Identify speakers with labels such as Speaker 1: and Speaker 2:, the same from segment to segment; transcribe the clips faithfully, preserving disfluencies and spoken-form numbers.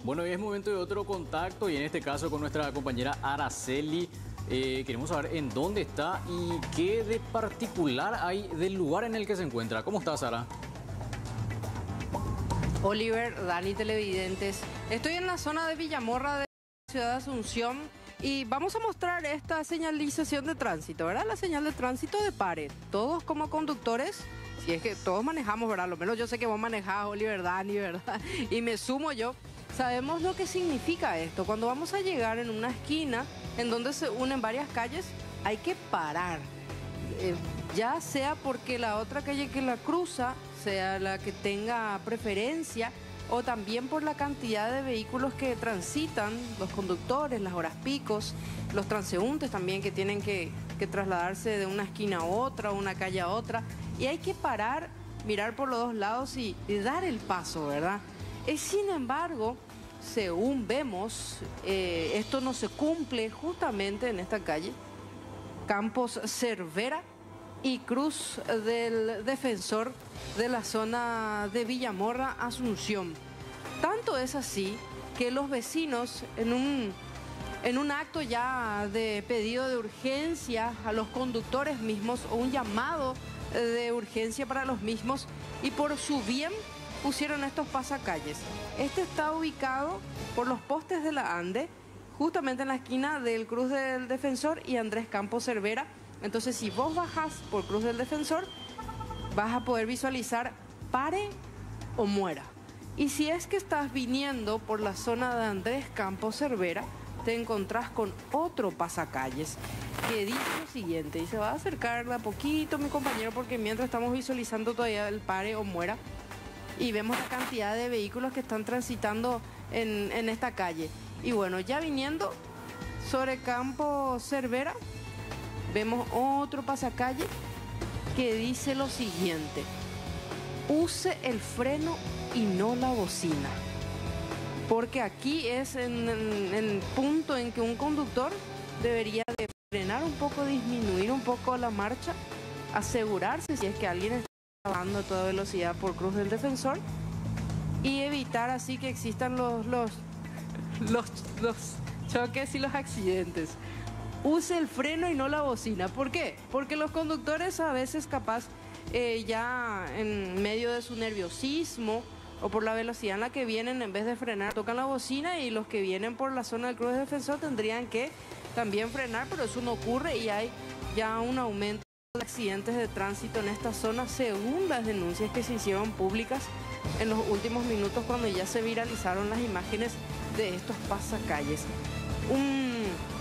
Speaker 1: Bueno, hoy es momento de otro contacto y en este caso con nuestra compañera Araceli. Eh, queremos saber en dónde está y qué de particular hay del lugar en el que se encuentra. ¿Cómo estás, Sara?
Speaker 2: Oliver, Dani, televidentes. Estoy en la zona de Villamorra de la ciudad de Asunción y vamos a mostrar esta señalización de tránsito, ¿verdad? La señal de tránsito de pare. Todos como conductores, si es que todos manejamos, ¿verdad? Lo menos yo sé que vos manejás, Oliver, Dani, ¿verdad? Y me sumo yo. Sabemos lo que significa esto. Cuando vamos a llegar en una esquina en donde se unen varias calles, hay que parar. Eh, ya sea porque la otra calle que la cruza sea la que tenga preferencia o también por la cantidad de vehículos que transitan, los conductores, las horas picos, los transeúntes también que tienen que, que trasladarse de una esquina a otra, una calle a otra. Y hay que parar, mirar por los dos lados y, y dar el paso, ¿verdad? Eh, sin embargo, según vemos, eh, esto no se cumple justamente en esta calle, Campos Cervera y Cruz del Defensor de la zona de Villamorra, Asunción. Tanto es así que los vecinos, en un, en un acto ya de pedido de urgencia a los conductores mismos o un llamado de urgencia para los mismos, y por su bien pusieron estos pasacalles. Este está ubicado por los postes de la ANDE, justamente en la esquina del Cruz del Defensor y Andrés Campos Cervera. Entonces, si vos bajás por Cruz del Defensor, vas a poder visualizar pare o muera. Y si es que estás viniendo por la zona de Andrés Campos Cervera, te encontrás con otro pasacalles que dice lo siguiente, y se va a acercar de a poquito mi compañero porque mientras estamos visualizando todavía el pare o muera, y vemos la cantidad de vehículos que están transitando en, en esta calle. Y bueno, ya viniendo sobre Campos Cervera, vemos otro pasacalle que dice lo siguiente: use el freno y no la bocina. Porque aquí es en, en, en el punto en que un conductor debería de frenar un poco, disminuir un poco la marcha, asegurarse si es que alguien está bajando a toda velocidad por Cruz del Defensor y evitar así que existan los, los, los, los choques y los accidentes. Use el freno y no la bocina. ¿Por qué? Porque los conductores a veces capaz eh, ya en medio de su nerviosismo o por la velocidad en la que vienen, en vez de frenar, tocan la bocina, y los que vienen por la zona del Cruz del Defensor tendrían que también frenar, pero eso no ocurre y hay ya un aumento de accidentes de tránsito en esta zona según las denuncias que se hicieron públicas en los últimos minutos cuando ya se viralizaron las imágenes de estos pasacalles. Un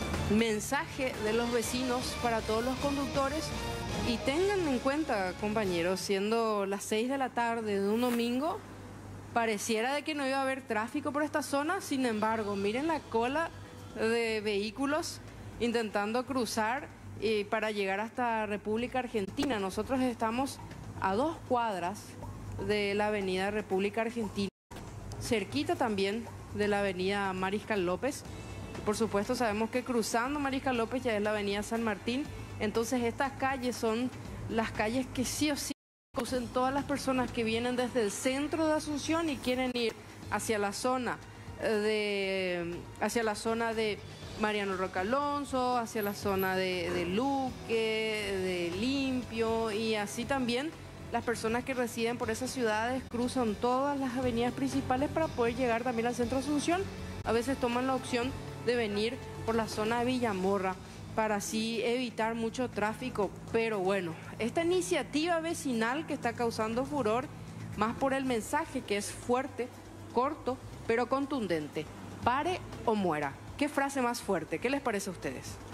Speaker 2: mensaje de los vecinos para todos los conductores, y tengan en cuenta, compañeros, siendo las seis de la tarde de un domingo, pareciera de que no iba a haber tráfico por esta zona. Sin embargo, miren la cola de vehículos intentando cruzar y para llegar hasta República Argentina. Nosotros estamos a dos cuadras de la avenida República Argentina, cerquita también de la avenida Mariscal López. Por supuesto, sabemos que cruzando Mariscal López ya es la avenida San Martín. Entonces, estas calles son las calles que sí o sí usan todas las personas que vienen desde el centro de Asunción y quieren ir hacia la zona de, hacia la zona de Mariano Roca Alonso, hacia la zona de, de Luque, de Limpio, y así también las personas que residen por esas ciudades cruzan todas las avenidas principales para poder llegar también al centro de Asunción. A veces toman la opción de venir por la zona de Villamorra para así evitar mucho tráfico. Pero bueno, esta iniciativa vecinal que está causando furor, más por el mensaje que es fuerte, corto, pero contundente: pare o muera. ¿Qué frase más fuerte? ¿Qué les parece a ustedes?